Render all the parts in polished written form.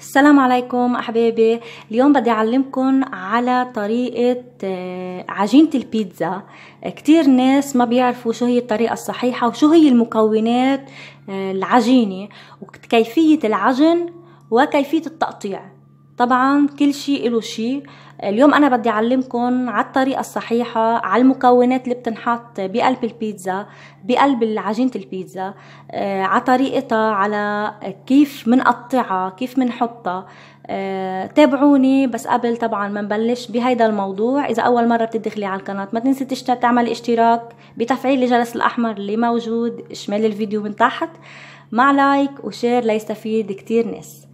السلام عليكم أحبابي. اليوم بدي أعلمكم على طريقة عجينة البيتزا. كتير ناس ما بيعرفوا شو هي الطريقة الصحيحة وشو هي المكونات العجينة وكيفية العجن وكيفية التقطيع. طبعا كل شيء له شيء. اليوم أنا بدي أعلمكم على الطريقة الصحيحة، على المكونات اللي بتنحط بقلب البيتزا، بقلب عجينة البيتزا، على طريقتها، على كيف منقطعها، كيف منحطها. تابعوني. بس قبل طبعا ما نبلش بهيدا الموضوع، إذا أول مرة بتدخلي على القناة ما تنسي تعملي اشتراك بتفعيل الجرس الأحمر اللي موجود شمال الفيديو من تحت، مع لايك وشير ليستفيد كتير ناس.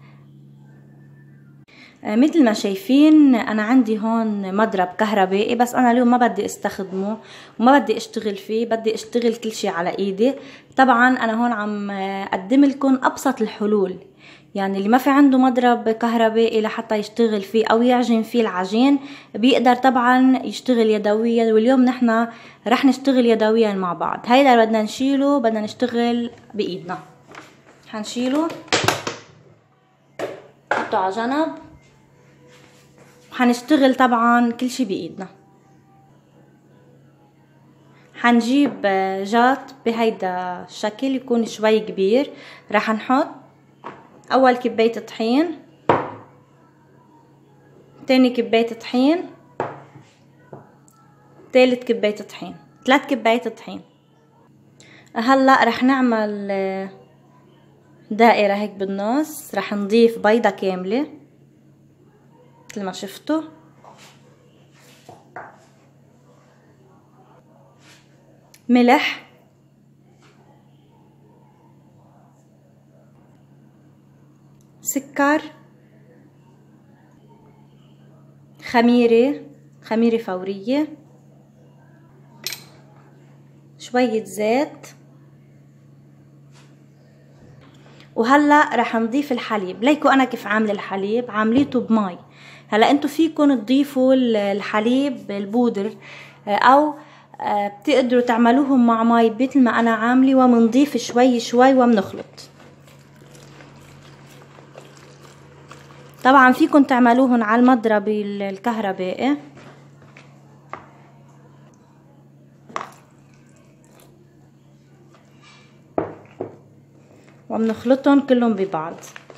مثل ما شايفين أنا عندي هون مضرب كهربائي، بس أنا اليوم ما بدي استخدمه وما بدي اشتغل فيه، بدي اشتغل كل شي على ايدي. طبعا أنا هون عم أقدم لكم أبسط الحلول، يعني اللي ما في عنده مضرب كهربائي لحتى يشتغل فيه أو يعجن فيه العجين بيقدر طبعا يشتغل يدويا. واليوم نحن رح نشتغل يدويا مع بعض. هيدا بدنا نشيله، بدنا نشتغل بإيدنا. هنشيله نحطه على جنب، حنشتغل طبعا كل شي بايدنا. حنجيب جات بهيدا الشكل يكون شوي كبير. راح نحط اول كباية طحين، تاني كباية طحين، تالت كباية طحين، 3 كبايات طحين. هلا رح نعمل دائرة هيك بالنص. رح نضيف بيضة كاملة مثل ما شفتوا، ملح، سكر، خميرة فورية، شوية زيت. وهلا رح نضيف الحليب. ليكو انا كيف عامله الحليب، عامليته بمي. هلا انتو فيكن تضيفوا الحليب البودر او بتقدروا تعملوهم مع مي مثل ما انا عامله، ومنضيف شوي شوي ومنخلط. طبعا فيكن تعملوهم على المضرب الكهربائي. وبنخلطهم كلهم ببعض.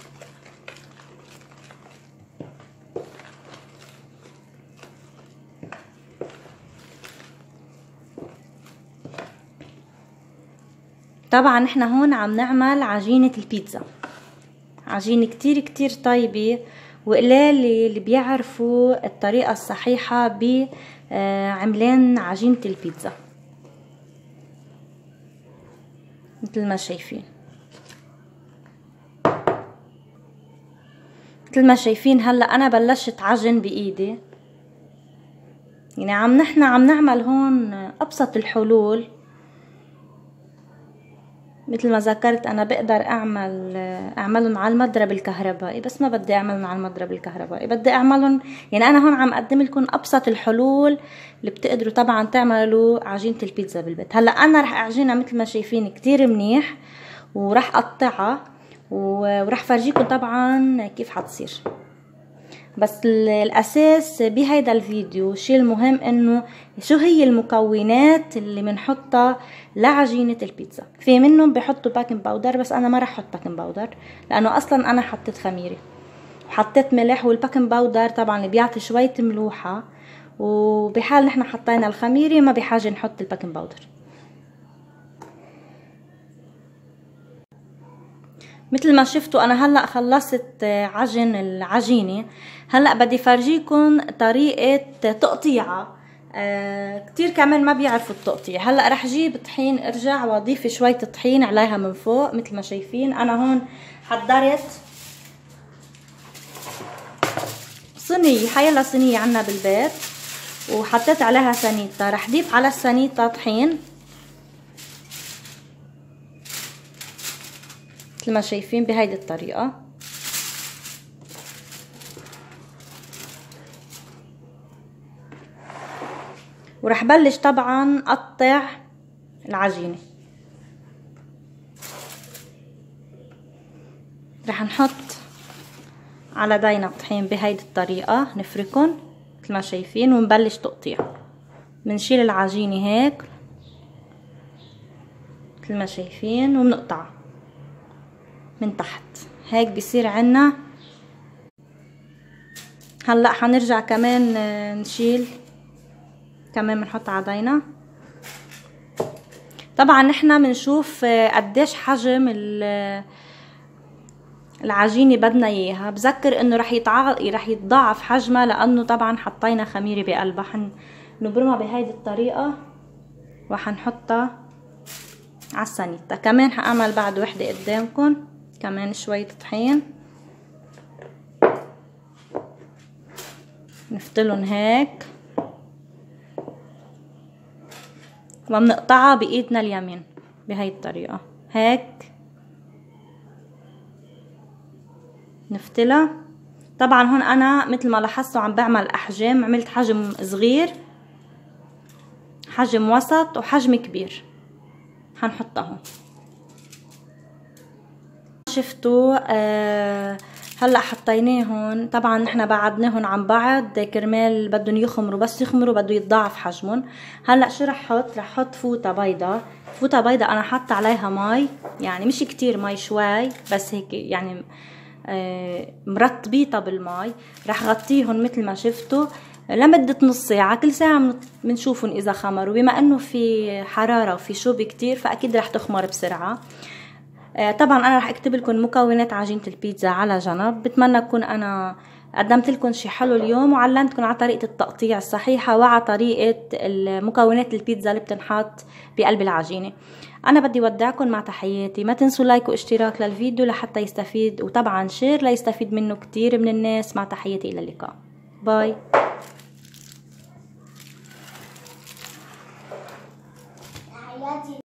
طبعا نحنا هون عم نعمل عجينة البيتزا، عجينة كتير كتير طيبة، وقلال اللي بيعرفوا الطريقة الصحيحة بعملان عجينة البيتزا. مثل ما شايفين، مثل ما شايفين هلا انا بلشت عجن بايدي. يعني نحنا عم نعمل هون ابسط الحلول. مثل ما ذكرت انا بقدر اعملهم على المضرب الكهربائي، بس ما بدي اعملهم على المضرب الكهربائي، بدي اعملهم. يعني انا هون عم اقدم لكم ابسط الحلول اللي بتقدروا طبعا تعملوا عجينة البيتزا بالبيت. هلا انا رح اعجنها مثل ما شايفين كتير منيح، ورح اقطعها ورح فرجيكم طبعا كيف حتصير. بس الاساس بهيدا الفيديو الشيء المهم انه شو هي المكونات اللي بنحطها لعجينة البيتزا. في منهم بحطوا باكنج باودر، بس انا ما رح احط باكنج باودر لانه اصلا انا حطيت خميرة وحطيت ملح، والباكنج باودر طبعا اللي بيعطي شوية ملوحة، وبحال نحن حطينا الخميرة ما بحاجة نحط الباكنج باودر. مثل ما شفتوا انا هلا خلصت عجن العجينة. هلا بدي فرجيكم طريقة تقطيعها. كتير كمان ما بيعرفوا التقطيع. هلا رح جيب طحين، ارجع واضيف شوية طحين عليها من فوق. مثل ما شايفين انا هون حضرت صينية، حيلا صينية عنا بالبيت، وحطيت عليها سنيدة. رح ضيف على السنيدة طحين مثل ما شايفين بهيدي الطريقة. ورح بلش طبعا اقطع العجينة. رح نحط على داينا الطحين بهيدي الطريقة، نفركن مثل ما شايفين ونبلش تقطيع. بنشيل العجينة هيك مثل ما شايفين وبنقطع من تحت هيك بيصير عنا. هلا حنرجع كمان نشيل كمان بنحط عدينا. طبعا نحنا بنشوف قديش حجم العجينه بدنا اياها. بذكر انه رح يتضاعف حجمها لانه طبعا حطينا خميره بقلبها. حنبرمها بهيدي الطريقه وحنحطها على السنيتا. كمان حاعمل بعد وحده قدامكم كمان شويه طحين نفتلهم هيك وبنقطعها بايدنا اليمين بهي الطريقه هيك نفتلها. طبعا هون انا مثل ما لاحظتوا عم بعمل احجام، عملت حجم صغير، حجم وسط، وحجم كبير. حنحطها هون. شفتوا هلا حطيناهم. طبعا نحن بعدناهم عن بعض كرمال بدهم يخمروا، بس يخمروا بده يتضاعف حجمهم. هلا شو رح احط فوطه بيضه. فوطه بيضه انا حاطه عليها مي، يعني مش كتير مي، شوي بس هيك يعني مرطبيطه بالمي. رح غطيهم مثل ما شفتوا لمدة نص ساعة. كل ساعة بنشوفهم إذا خمروا. بما إنه في حرارة وفي شوب كتير فأكيد رح تخمر بسرعة. طبعا أنا رح أكتب لكم مكونات عجينة البيتزا على جنب. بتمنى أكون أنا قدمت لكم شي حلو اليوم وعلمتكم على طريقة التقطيع الصحيحة وعلى طريقة مكونات البيتزا اللي بتنحط بقلب العجينة. أنا بدي ودعكم مع تحياتي. ما تنسوا لايك واشتراك للفيديو لحتى يستفيد، وطبعا شير ليستفيد منه كتير من الناس. مع تحياتي إلى اللقاء. باي.